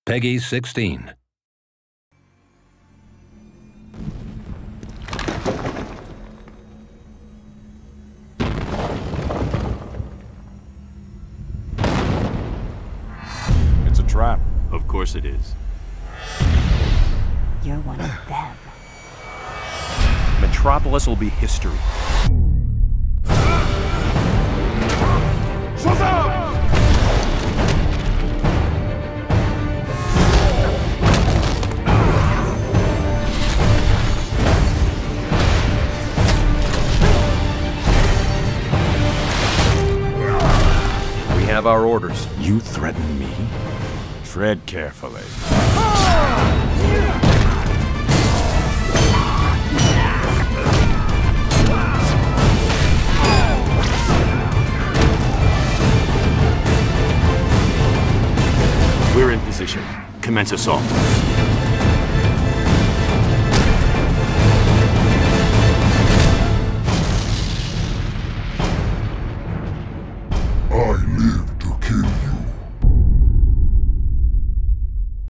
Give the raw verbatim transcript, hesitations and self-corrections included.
Peggy sixteen. It's a trap. Of course it is. You're one of them. Metropolis will be history. We have our orders. You threaten me? Tread carefully. We're in position. Commence assault. I live